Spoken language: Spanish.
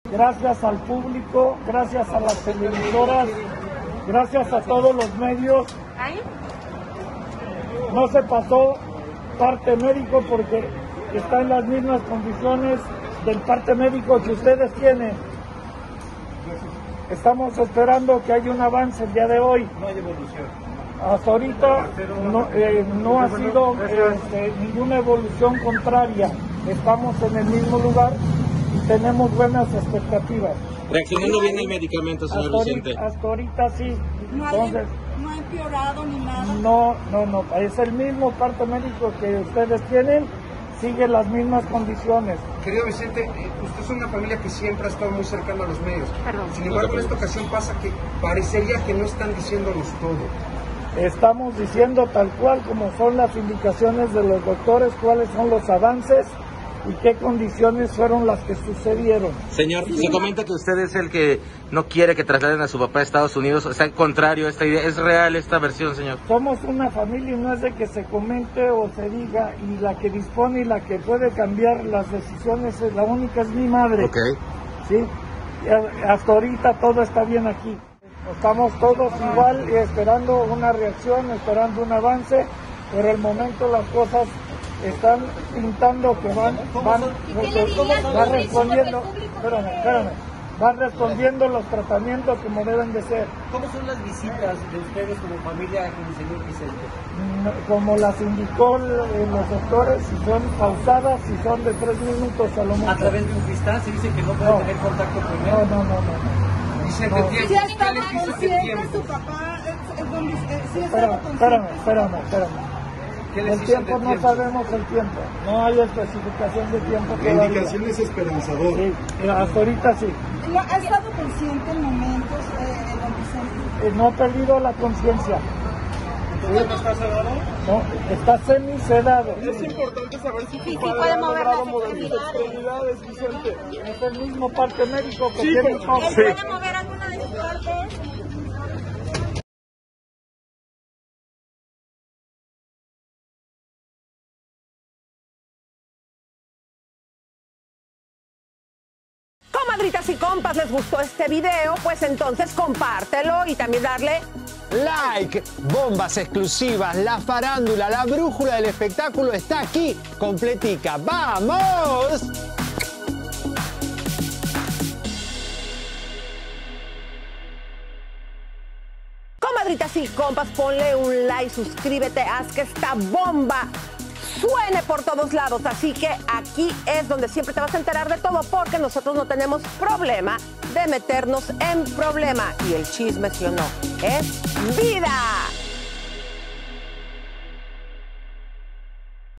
gracias al público, gracias a las televisoras, gracias a todos los medios. No se pasó parte médico porque está en las mismas condiciones del parte médico que ustedes tienen. Estamos esperando que haya un avance el día de hoy. No hay evolución. Hasta ahorita no ha sido ninguna evolución contraria. Estamos en el mismo lugar y tenemos buenas expectativas. ¿Reaccionando bien el medicamento, señor Vicente? Hasta ahorita sí. Entonces, ¿No ha empeorado ni nada? No, es el mismo parte médico que ustedes tienen, sigue las mismas condiciones. Querido Vicente, usted es una familia que siempre ha estado muy cercana a los medios. Sin embargo, en esta ocasión pasa que parecería que no están diciéndonos todo. Estamos diciendo tal cual como son las indicaciones de los doctores, cuáles son los avances y qué condiciones fueron las que sucedieron. Señor, se comenta que usted es el que no quiere que trasladen a su papá a Estados Unidos, está en contrario a esta idea. ¿Es real esta versión, señor? Somos una familia y no es de que se comente o se diga, y la que dispone y la que puede cambiar las decisiones, la única es mi madre. Ok. ¿Sí? Hasta ahorita todo está bien aquí. Estamos todos igual y esperando una reacción, esperando un avance, pero al momento las cosas están pintando que van respondiendo, van respondiendo los tratamientos como deben de ser. ¿Cómo son las visitas de ustedes como familia con el señor Vicente? Como las indicó los doctores, si son pausadas, si son de 3 minutos a lo mucho. ¿A través de un cristal se dice que no puede tener contacto con él? No. Vicente, ¿Sí estaba consciente su papá? Espérame. El tiempo no sabemos el tiempo, no hay especificación de tiempo todavía. La indicación es esperanzadora. Sí, hasta ahorita sí. ¿Ha estado consciente en momentos, don Vicente? No ha perdido la conciencia. ¿Entonces no está sedado? No, está semi-sedado. Es importante saber si Sí, puede mover las extremidades, Vicente. Es el mismo parte médico que tiene todo. ¿Puede mover alguna de sus partes? Comadritas y compas, ¿les gustó este video? Pues entonces compártelo y también darle like. Bombas exclusivas, la farándula, la brújula del espectáculo está aquí, completica. ¡Vamos! comadritas y compas, ponle un like, suscríbete, haz que esta bomba suene por todos lados. Así que aquí es donde siempre te vas a enterar de todo, porque nosotros no tenemos problema de meternos en problema. Y el chisme, sí o no, es vida.